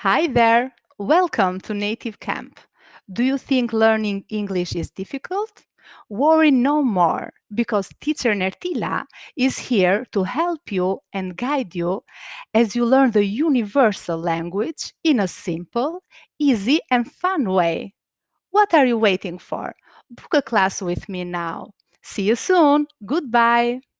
Hi there! Welcome to Native Camp. Do you think learning English is difficult? Worry no more, because teacher Nertila is here to help you and guide you as you learn the universal language in a simple, easy, and fun way. What are you waiting for? Book a class with me now. See you soon. Goodbye.